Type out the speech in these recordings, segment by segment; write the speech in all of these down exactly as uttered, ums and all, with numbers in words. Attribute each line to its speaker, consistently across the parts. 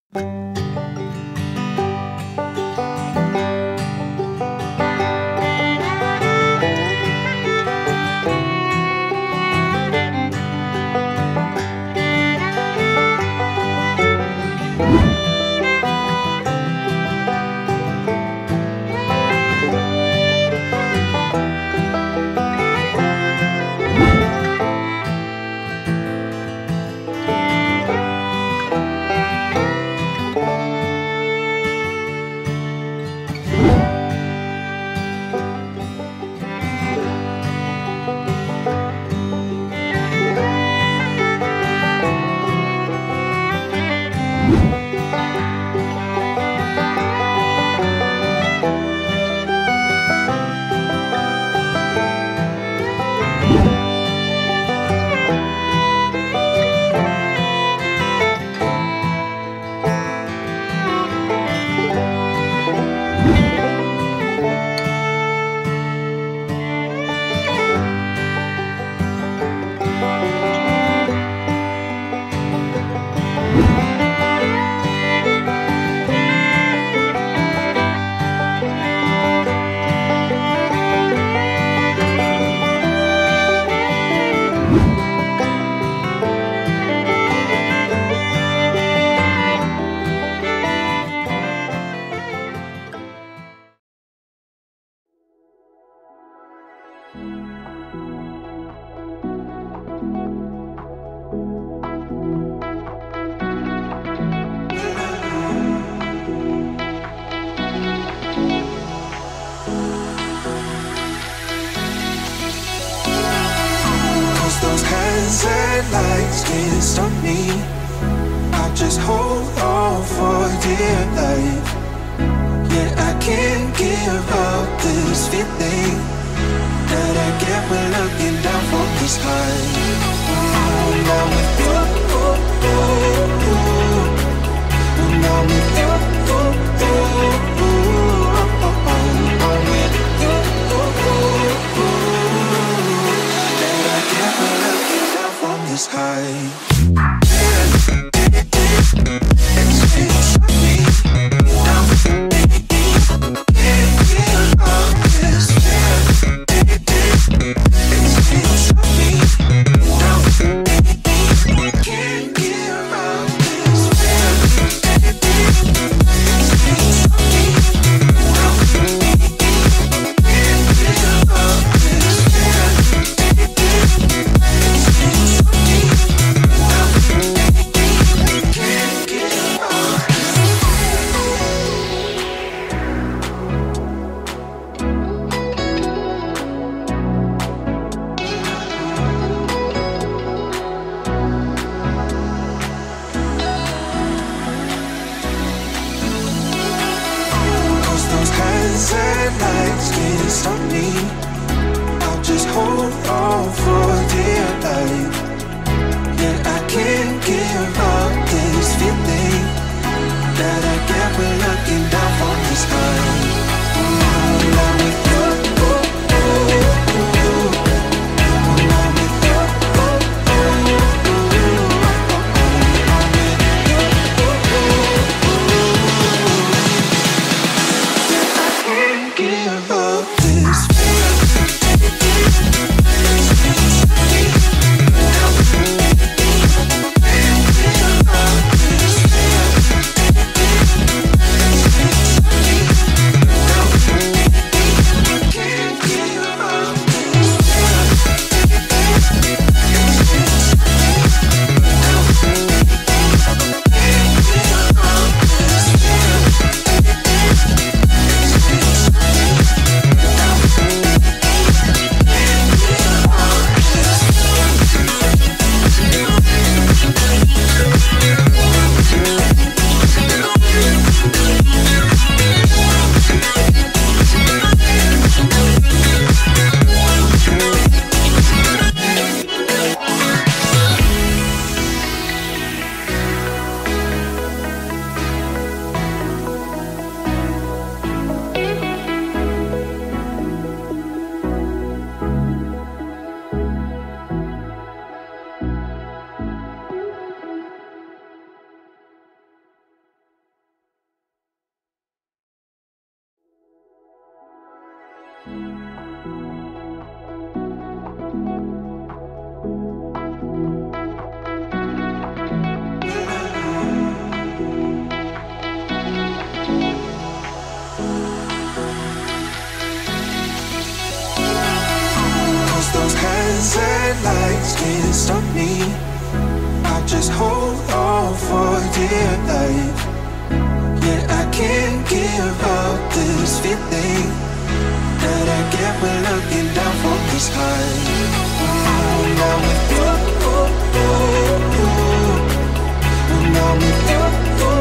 Speaker 1: Those hazard lights can't stop me. I just hold on for dear life. Yeah, I can't give up this feeling that I get when looking down from this high. When I'm with you, when I'm with you, I'm with you. This high. Lights can't stop me. I'll just hold on for dear life. Yeah, I can't give up this feeling that I get when looking down from the sky. When I'm with you, when I'm with you, I can't give up this feeling. Those hands and lights can't stop me. I just hold on for dear life. Yeah, I can't give up this feeling that I get when looking down from the sky. Now with you, now with you,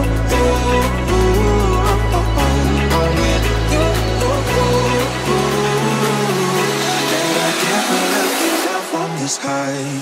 Speaker 1: this high.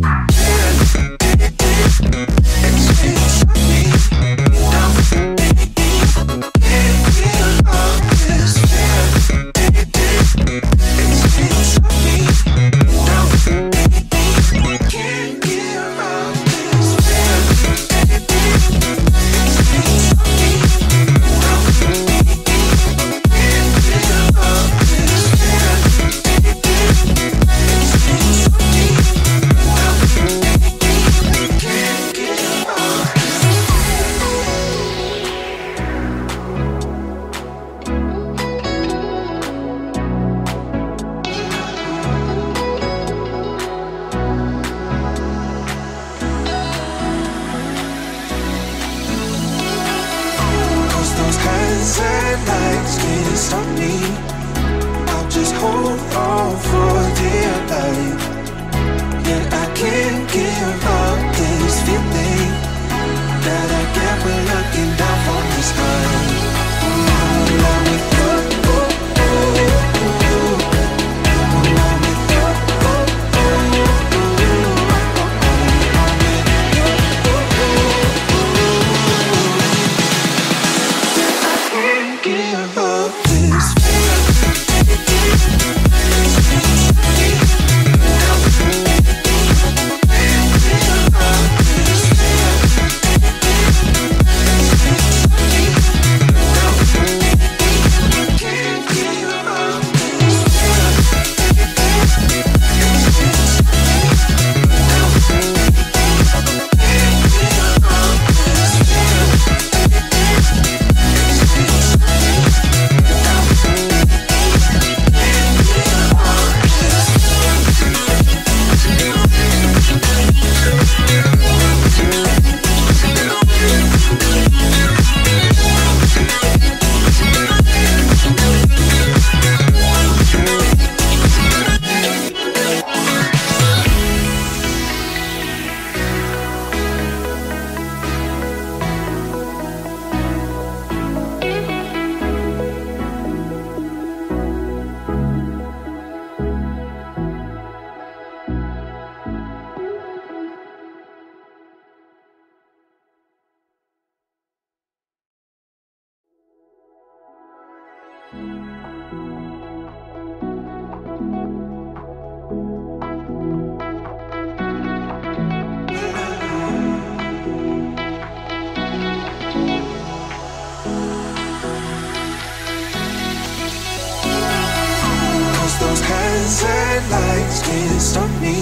Speaker 1: Those hands and lights can't stop me.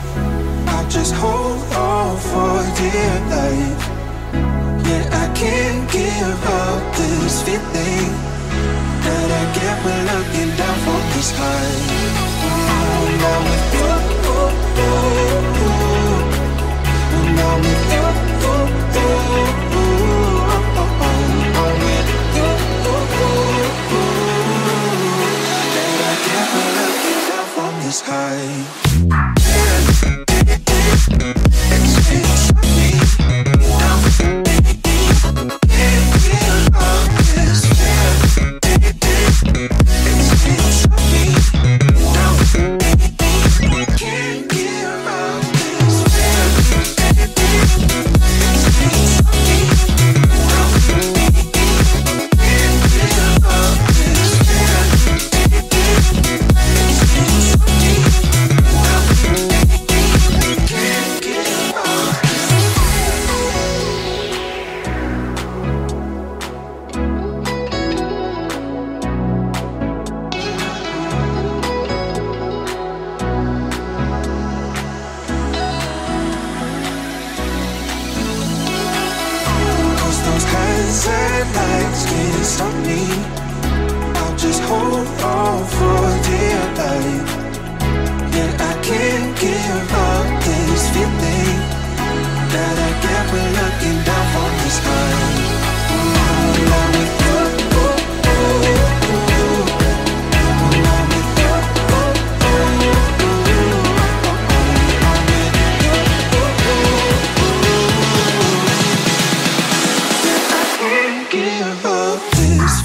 Speaker 1: I just hold on for dear life. Yeah, I can't give up this feeling that I get when looking down from the sky. Now with you, now with you, this high. Can't give up. hands and lights can't stop me. I'll just hold on for dear life. Yeah, I can't give up this feeling that I get when looking down from the sky. Ooh, I'm with you. Give up this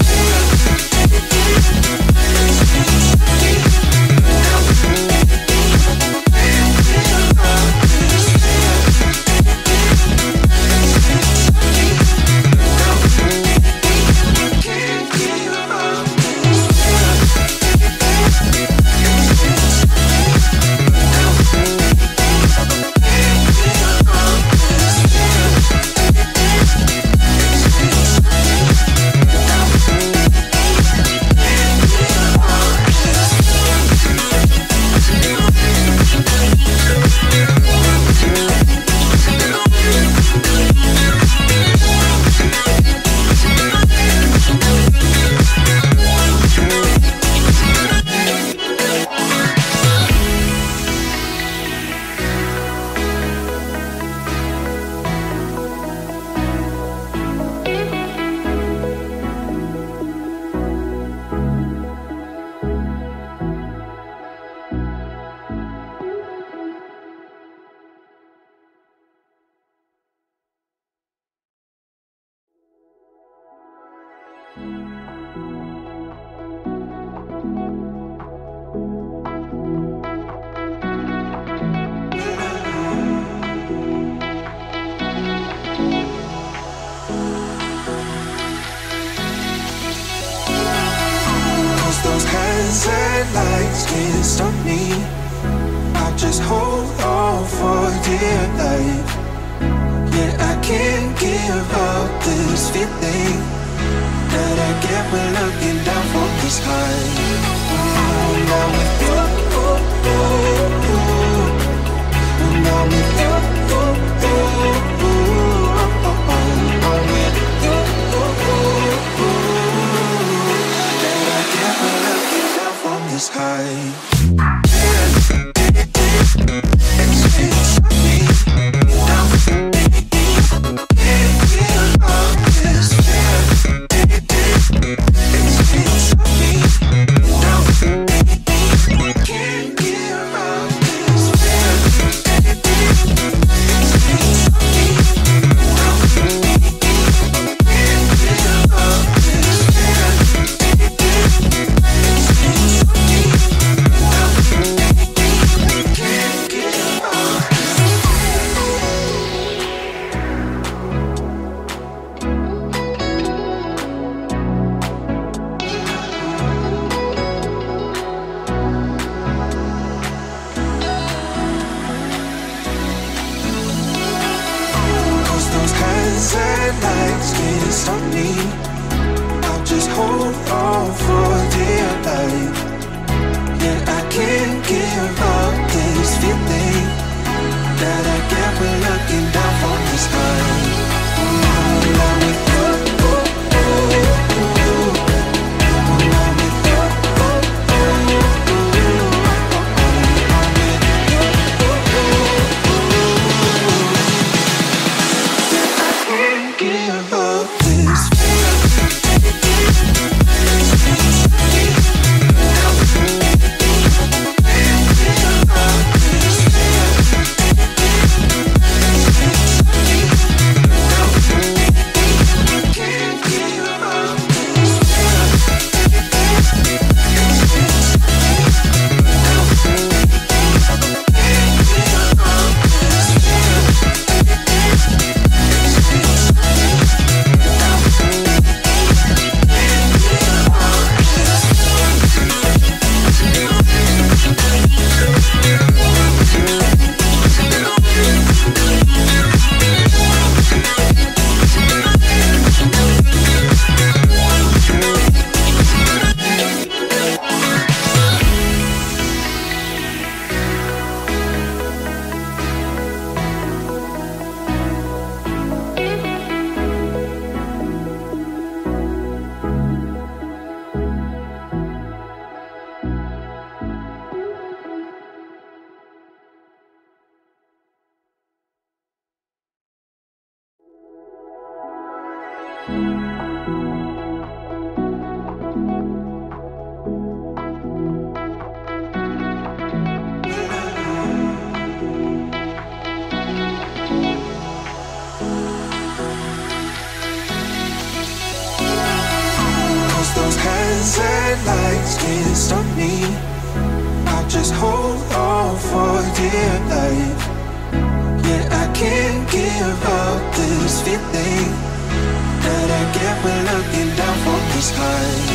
Speaker 1: lights can't stop me. I'll just hold on for dear life. Yeah, I can't give up this feeling that I get when looking down from the sky. When I'm with you, when I'm with you, I'm with you. That I get when looking down from the sky. It's Those hands and lights can't stop me. I'll just hold on for dear life. Yeah, I can't give up this feeling that I get when looking down from the sky.